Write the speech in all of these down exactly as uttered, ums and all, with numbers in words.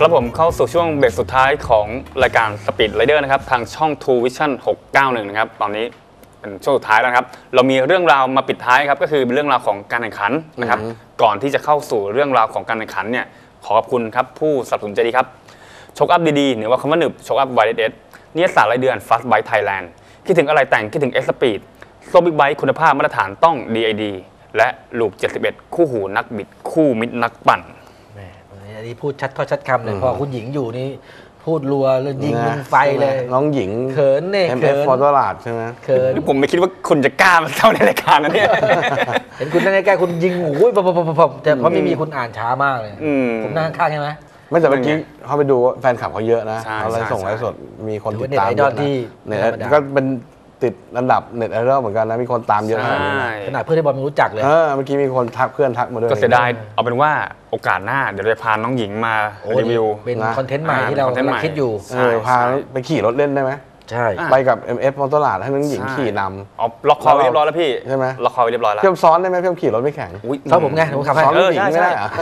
ครับผมเข้าสู่ช่วงเบรกสุดท้ายของรายการ Speed Rider นะครับทางช่อง True Vision หกเก้าหนึ่งนะครับตอนนี้เป็นช่วงสุดท้ายแล้วครับเรามีเรื่องราวมาปิดท้ายครับก็คือเป็นเรื่องราวของการแข่งขันนะครับก่อนที่จะเข้าสู่เรื่องราวของการแข่งขันเนี่ยขอขอบคุณครับผู้สนับสนุนใจดีครับโชคอัพดีๆหรือว่าคำว่าหนึบโชคอัพ วาย เอส เอส นิยสารรายเดือน Fast Bike Thailand คิดถึงอะไรแต่งคิดถึง X Speed โซ่บิ๊กไบค์คุณภาพมาตรฐานต้อง ดี ไอ ดี และลูปเจ็ดสิบเอ็ดคู่หูนักบิดคู่มิตรนักปั่นอันนี้พูดชัดถ้อยชัดคำเลยพอคุณหญิงอยู่นี่พูดรัวเลยยิงมันไฟเลยน้องหญิงเขินเนี่ยเขินฟอร์ตลาดใช่ไหมเขินผมไม่คิดว่าคุณจะกล้ามาเข้าในรายการนะเนี่ยเห็นคุณนั่งใกล้ๆคุณยิงโอ้ยปบๆๆแต่เพราะไม่มีคุณอ่านช้ามากเลยผมนั่งข้างใช่ไหมไม่แต่เมื่อกี้เขาไปดูแฟนคลับเขาเยอะนะเขาไลฟ์ส่งไลฟ์สดมีคนติดตามเยอะนะก็เป็นติดระดับเน็ตไอดอลเหมือนกันนะมีคนตามเยอะขนาดนี้ขนาดเพื่อนที่บอลไม่รู้จักเลยเออเมื่อกี้มีคนทักเพื่อนทักมาด้วยก็เสียดายเอาเป็นว่าโอกาสหน้าเดี๋ยวจะพาน้องหญิงมารีวิวเป็นคอนเทนต์ใหม่ที่เราคิดอยู่เออพาไปขี่รถเล่นได้ไหมใช่ไปกับ เอ็ม เอฟ ฟอร์ตลาดให้น้องหญิงขี่นำอ๋อล็อกคอเรียบร้อยแล้วพี่ใช่ไหมล็อกคอเรียบร้อยแล้วเพิ่มซ้อนได้ไหมเพิ่มขี่รถไม่แข็งซ้อนผมไงผมขับให้ซ้อนหญิงไม่ได้อ่ะ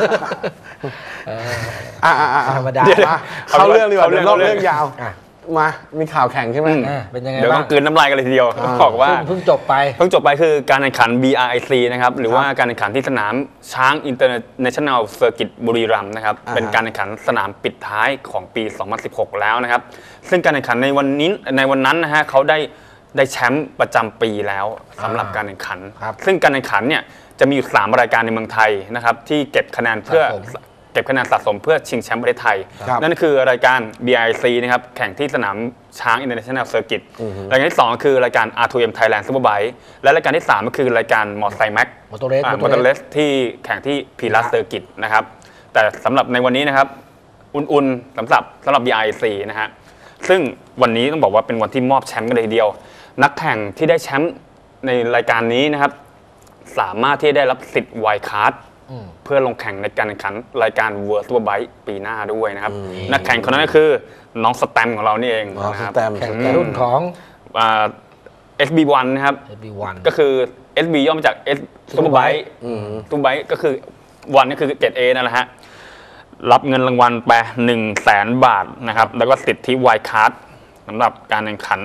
อ่าอ่าธรรมดาเข้าเรื่องดีกว่าเรื่องเรื่องยาวมามีข่าวแข่งใช่ไหมเป็นยังไงเดี๋ยวต้องกลืนน้ำลายกันเลยทีเดียวบอกว่าเพิ่งจบไปเพิ่งจบไปคือการแข่งขัน บี อาร์ ไอ ซี นะครับหรือว่าการแข่งขันที่สนามช้างอินเตอร์เนชั่นแนลเซอร์กิตบุรีรัมย์นะครับเป็นการแข่งขันสนามปิดท้ายของปีสองพันสิบหกแล้วนะครับซึ่งการแข่งขันในวันนี้ในวันนั้นนะฮะเขาได้ได้แชมป์ประจำปีแล้วสำหรับการแข่งขันซึ่งการแข่งขันเนี่ยจะมีอยู่สามรายการในเมืองไทยนะครับที่เก็บคะแนนเพื่อเก็บคะแนนสะสมเพื่อชิงแชมป์ประเทศไทยนั่นคือรายการ บี ไอ ซี นะครับแข่งที่สนามช้าง International Circuit รายการที่สองคือรายการ อาร์ ทู เอ็ม Thailand Superbike และรายการที่สามก็คือรายการมอเตอร์ไซค์แม็กมอเตอร์เรสมอเตอร์เรสที่แข่งที่พีรัสเซอร์กิตนะครับแต่สำหรับในวันนี้นะครับอุ่นๆสำหรับสำหรับ บี ไอ ซี นะฮะซึ่งวันนี้ต้องบอกว่าเป็นวันที่มอบแชมป์กันเลยทีเดียวนักแข่งที่ได้แชมป์ในรายการนี้นะครับสามารถที่ได้รับสิทธิ์ไวล์คาร์ดเพื่อลงแข่งในการแข่งขันรายการ World Superbike ปีหน้าด้วยนะครับนักแข่งคนนั้นก็คือน้องสแตมของเรานี่เองนะครับแข่งในรุ่นของเอส บี วัน นะครับเอส บี วันก็คือ เอส บี ย่อมาจาก S Superbike Superbike ก็คือวันก็คือ เกรด เอ นั่นแหละฮะรับเงินรางวัลไปหนึ่งแสนบาทนะครับแล้วก็สิทธิไวล์คาร์ดสำหรับการแข่งขัน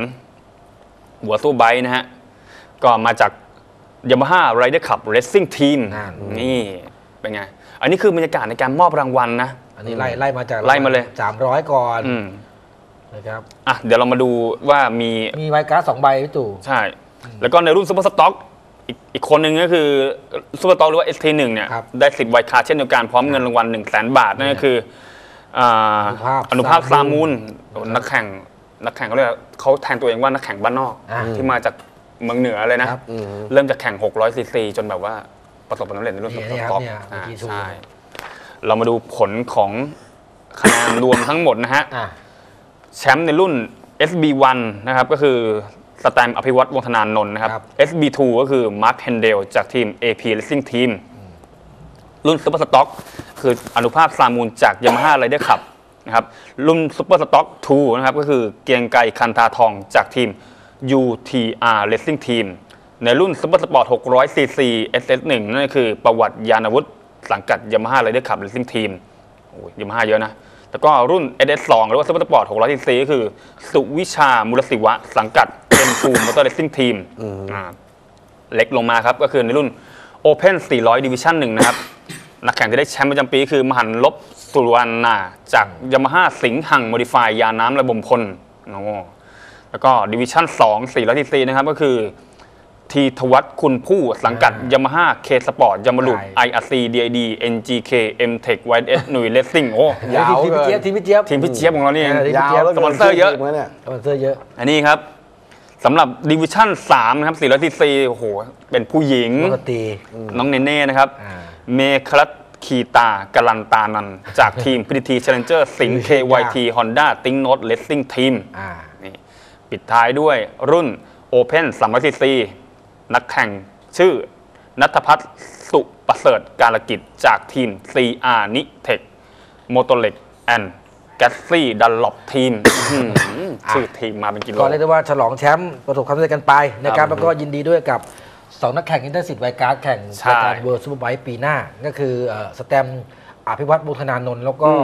World Superbike นะฮะก็มาจาก Yamaha Rider Cup Racing Team นี่เป็นไงอันนี้คือบรรยากาศในการมอบรางวัลนะอันนี้ไล่ไล่มาจากไล่มาเลยสามร้อยก่อนนะครับอ่ะเดี๋ยวเรามาดูว่ามีมีไวการ์ดสองใบพี่ตู่ใช่แล้วก็ในรุ่นซูเปอร์สต็อกอีกอีกคนหนึ่งก็คือซูเปอร์สต็อกหรือว่า เอส ที หนึ่ง เนี่ยได้สิทธิ์ไวการ์ดเช่นเดียวกันพร้อมเงินรางวัลหนึ่งแสนบาทนั่นก็คืออนุภาพซามูลนักแข่งนักแข่งเขาเรียกเขาแทนตัวเองว่านักแข่งบ้านนอกที่มาจากเมืองเหนือเลยนะเริ่มจากแข่งหกร้อยซีซีจนแบบว่าประสบความสำเร็จในรุ่นสต็อกใช่เรามาดูผลของคะแนนรวมทั้งหมดนะฮะแชมป์ในรุ่น เอส บี วัน นะครับก็คือสแตมป์อภิวัตรวงศ์ธนานนท์นะครับ เอส บี ทู ก็คือมาร์คเฮนเดลจากทีม เอ พี Racing Team รุ่นซุปเปอร์สต็อกคืออนุภาพซามูลจาก Yamaha Rider Cup นะครับรุ่นซุปเปอร์สต็อกทูนะครับก็คือเกียงไกรคันธาทองจากทีม ยู ที อาร์ Racing Team ในรุ่นซุปเปอร์สปอร์ตหกร้อยซีซี เอส เอส หนึ่ง นั่นก็คือประวัติยานวุฒิสังกัด Yamaha Rider Cup Racing Team โอ้ย Yamaha เยอะนะแล้วก็รุ่น เอส เอส สอง หรือว่าซุปเปอร์สปอร์ตหกร้อยซีซีก็คือสุวิชามูลศิวะสังกัด เอ็ม ทู Motor Racing Team เล็กลงมาครับก็คือในรุ่น Open สี่ร้อย Division หนึ่ง นะครับนักแข่งที่ได้แชมป์ประจำปีคือมหันต์ลบสุวรรณาจาก Yamaha สิงห์หัง Modify ยาน้ำระบมพลแล้วก็ Division สอง สี่ร้อยซีซีนะครับก็คือทีทวัฒน์คุณผู้สังกัด Yamaha K Sport ยามาลู ไอ อาร์ ซี ดี ไอ ดี เอ็น จี เค M-Tech วาย เอส หนุ่ย Racing โอ้ยาวทีมพี่เจี๊ยบทีมพี่เจี๊ยบทีมพี่เจี๊ยบของเรานี่เองยาวสปอนเซอร์เยอะสปอนเซอร์เยอะอันนี้ครับสำหรับ Division สามนะครับ สี่ร้อยซีซีโอ้โหเป็นผู้หญิงน้องเนเน่นะครับเมคลัตคีตาการันตานันจากทีม พี ที ที Challenger สิงห์ เค วาย ที Honda Think Note Racing Team นี่ปิดท้ายด้วยรุ่น Open สามร้อยซีซีนักแข่งชื่อณัฐพัฒน์สุประเสริฐการกิจจากทีม ซี อาร์ Nitech Motolex and Gasly Dunlop Team ชื่อทีมมาเป็นกิโลก็เรียกได้ว่าฉลองแชมป์ประสบความสำเร็จกันไปนะครับแล้วก็ยินดีด้วยกับสองนักแข่งที่ได้สิทธิ์ไวการ์ดแข่งรายการ World Superbike ปีหน้าก็คือสแตมป์อภิวัตรวงศ์ธนานนท์แล้วก็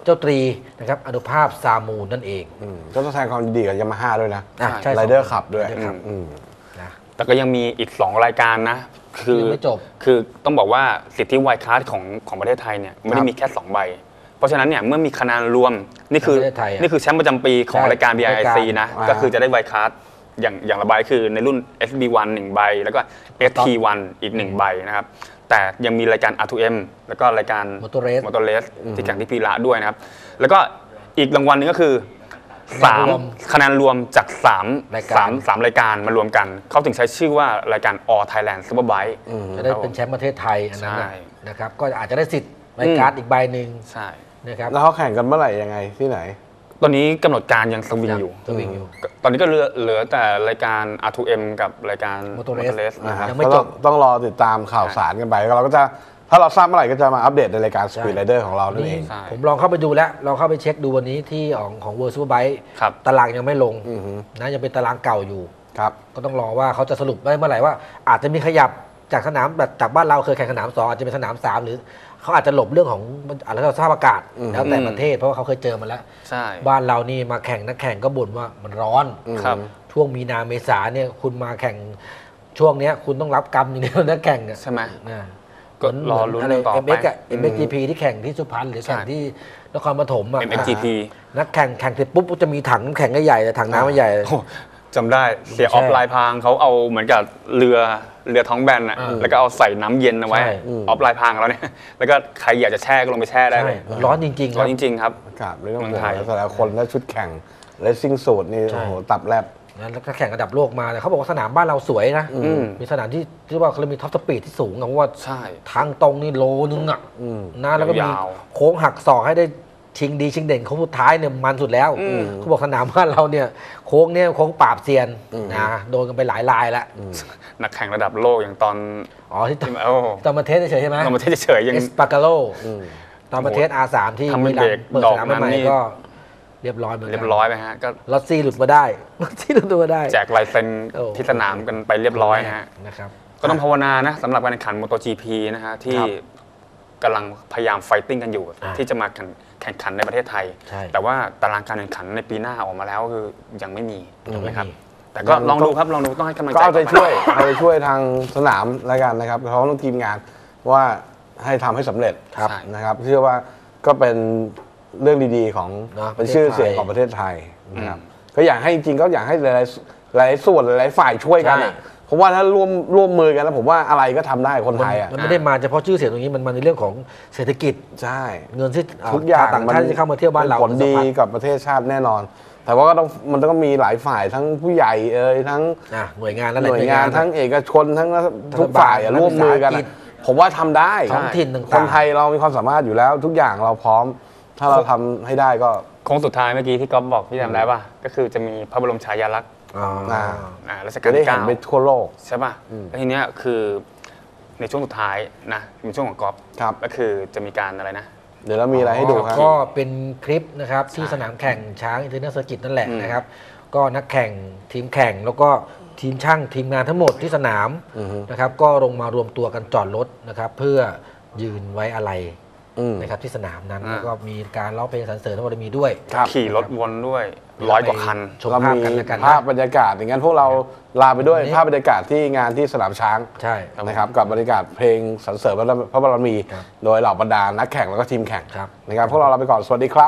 เจ้าตรีนะครับอนุภาพซามูนนั่นเองก็ต้องแสดงความยินดีกับยามาฮ่าด้วยนะใช่ไรเดอร์ขับด้วยนะแต่ก็ยังมีอีกสองรายการนะคือไม่จบคือต้องบอกว่าสิทธิไวคาร์ดของของประเทศไทยเนี่ยไม่ได้มีแค่สองใบเพราะฉะนั้นเนี่ยเมื่อมีคะแนนรวมนี่คือนี่คือแชมป์ประจำปีของรายการ บี ไอ ไอ ซี นะก็คือจะได้ไวคาร์ดอย่างอย่างละใบคือในรุ่น เอส บี วัน หนึ่งใบแล้วก็ เอส ที วัน อีกหนึ่งใบนะครับแต่ยังมีรายการ อาร์ ทู เอ็ม แล้วก็รายการ Motor Race Motor Race ที่แข่งที่พีระด้วยนะครับแล้วก็อีกรางวัลนึงก็คือสามคะแนนรวมจากสามสามสามรายการมารวมกันเขาถึงใช้ชื่อว่ารายการ All Thailand Superbike จะได้เป็นแชมป์ประเทศไทยอันนั้นนะครับก็อาจจะได้สิทธิ์รายการอีกใบหนึ่งใช่นะครับแล้วเขาแข่งกันเมื่อไหร่ยังไงที่ไหนตอนนี้กำหนดการยังสวิงอยู่สวิงอยู่ตอนนี้ก็เหลือเหลือแต่รายการ อาร์ ทู เอ็ม กับรายการ Motor Race นะครับยังไม่จบต้องรอติดตามข่าวสารกันไปเราก็จะถ้าเราทราบเมื่อไหร่ก็จะมาอัปเดตในรายการ Speed Rider ของเรานั่นเองผมลองเข้าไปดูแล้วเราเข้าไปเช็คดูวันนี้ที่ของของ World Superbike ตารางยังไม่ลงนะยังเป็นตารางเก่าอยู่ก็ต้องรอว่าเขาจะสรุปได้เมื่อไหร่ว่าอาจจะมีขยับจากสนามแบบจากบ้านเราเคยแข่งสนามสองอาจจะเป็นสนามสามหรือเขาอาจจะหลบเรื่องของอะไรสภาพอากาศแล้วแต่ประเทศเพราะว่าเขาเคยเจอมาแล้วบ้านเรานี่มาแข่งนักแข่งก็บ่นว่ามันร้อนช่วงมีนาเมษาเนี่ยคุณมาแข่งช่วงนี้คุณต้องรับกรรมอย่างเดียวนักแข่งใช่ไหมก็รอลุ้นต่อไป เอ็ม เอ็กซ์ เอ็ม เอ็กซ์ จี พี ที่แข่งที่สุพรรณหรือแข่งที่นครปฐมอ่ะเอ็ม เอ็กซ์ จี พีนักแข่งแข่งเสร็จปุ๊บจะมีถังแข่งใหญ่ๆถังน้ำใหญ่จำได้เสียออฟไลน์พางเขาเอาเหมือนกับเรือเรือท้องแบนอ่ะแล้วก็เอาใส่น้ำเย็นเอาไว้ออฟไลน์พางแล้วเนี่ยแล้วก็ใครอยากจะแช่ก็ลงไปแช่ได้เลยร้อนจริงๆร้อนจริงๆครับอากาศไม่ต้องห่วงแต่ละคนแล้วชุดแข่งเลสซิ่งสูตรนี่โอ้โหตับแลบแล้วก็แข่งระดับโลกมาเขาบอกว่าสนามบ้านเราสวยนะมีสนามที่ที่ว่าเขามีท็อปสปีดที่สูงเพราะว่าทางตรงนี่โลนึงอ่ะนะแล้วก็มีโค้งหักศอกให้ได้ชิงดีชิงเด่นโค้งสุดท้ายเนี่ยมันสุดแล้วเขาบอกสนามบ้านเราเนี่ยโค้งเนี่ยโค้งปราบเซียนนะโดนกันไปหลายลายแล้วนักแข่งระดับโลกอย่างตอนอ๋อที่ตอนมาเทสเฉยใช่ไหมตอนมาเทสเฉยยังเอสปาการโลตอนมาเทส อาร์ สาม ที่มิลานเปิดสนามใหม่ก็เรียบร้อยเหมือนกันเรียบร้อยไปฮะก็ลอตซี่หลุดมาได้ลอตซี่หลุดมาได้แจกลายเซ็นที่สนามกันไปเรียบร้อยฮะนะครับก็ต้องภาวนานะสำหรับการแข่งขัน MotoGP นะฮะที่กำลังพยายามไฟติ้งกันอยู่ที่จะมาแข่งขันในประเทศไทยแต่ว่าตารางการแข่งขันในปีหน้าออกมาแล้วคือยังไม่มีถูกไหมครับแต่ก็ลองดูครับลองดูต้องให้กำลังใจก็เอาใจช่วยเอาใจช่วยทางสนามแล้วกันนะครับเขาต้องทีมงานว่าให้ทำให้สำเร็จนะครับเชื่อว่าก็เป็นเรื่องดีๆของเป็นชื่อเสียงของประเทศไทยนะครับก็อยากให้จริงๆก็อยากให้หลายๆหลายส่วนหลายฝ่ายช่วยกันเพราะว่าถ้าร่วมร่วมมือกันแล้วผมว่าอะไรก็ทำได้คนไทยอ่ะมันไม่ได้มาเฉพาะชื่อเสียงตรงนี้มันมาในเรื่องของเศรษฐกิจใช่เงินที่ทุกอย่างต่างชาติที่เข้ามาเที่ยวบ้านเราผลดีกับประเทศชาติแน่นอนแต่ว่าก็ต้องมันต้องมีหลายฝ่ายทั้งผู้ใหญ่เอ่ยทั้งหน่วยงานและหน่วยงานทั้งเอกชนทั้งทุกฝ่ายร่วมมือกันผมว่าทำได้ท้องถิ่นต่างๆคนไทยเรามีความสามารถอยู่แล้วทุกอย่างเราพร้อมถ้าเราทำให้ได้ก็โค้งสุดท้ายเมื่อกี้ที่ก๊อฟบอกพี่จำได้ป่ะก็คือจะมีพระบรมฉายาลักษณ์รัชกาลที่เก้าไปทั่วโลกใช่ป่ะแล้วทีเนี้ยคือในช่วงสุดท้ายนะเป็นช่วงของก๊อฟก็คือจะมีการอะไรนะเดี๋ยวเรามีอะไรให้ดูครับก็เป็นคลิปนะครับที่สนามแข่งช้างอินเตอร์เนชั่นเซอร์กิตนั่นแหละนะครับก็นักแข่งทีมแข่งแล้วก็ทีมช่างทีมงานทั้งหมดที่สนามนะครับก็ลงมารวมตัวกันจอดรถนะครับเพื่อยืนไว้อะไรนะครับที่สนามนั้นแล้วก็มีการร้องเพลงสรรเสริญพระบารมีด้วยขี่รถวนด้วยร้อยกว่าคันชมภาพกันแล้วกันภาพบรรยากาศอย่างนั้นพวกเราลาไปด้วยภาพบรรยากาศที่งานที่สนามช้างใช่นะครับกับบรรยากาศเพลงสรรเสริญพระบารมีโดยเหล่าบรรดานักแข่งแล้วก็ทีมแข่งนะครับพวกเราลาไปก่อนสวัสดีครับ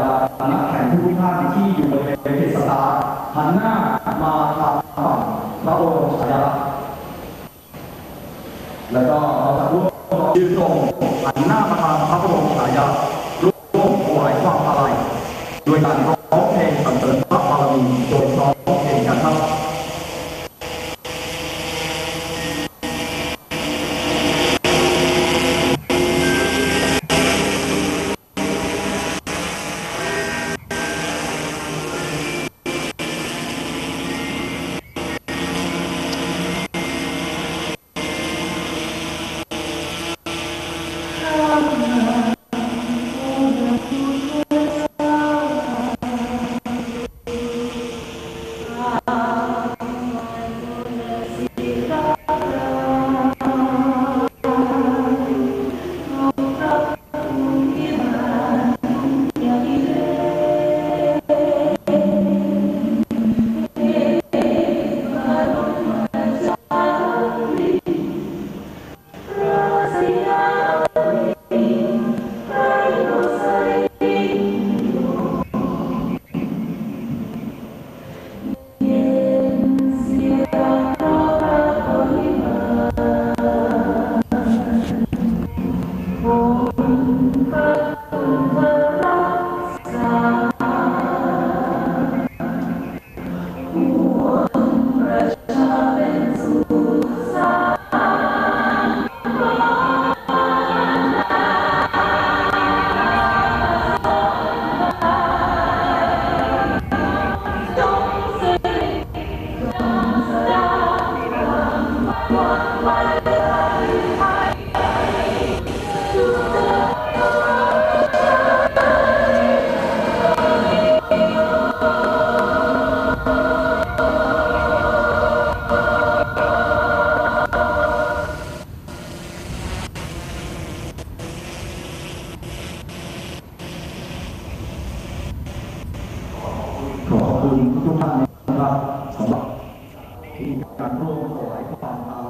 นักแข่งทุกท่านที่อยู่บริเวณเขตสตาร์หันหน้ามาทางฝั่งพระบรมฉายาลักษณ์แล้วก็เราจะร่วมยืนตรงหันหน้ามาทางพระบรมฉายาลักษณ์ร่วมถวายความอาลัยโดยการร้องเพลงสรรเสริญพระบารมีโดยร้องเพลงกันครับขอบคุณทุกท่านนะครับสำหรับที่การร่วมถวายความอา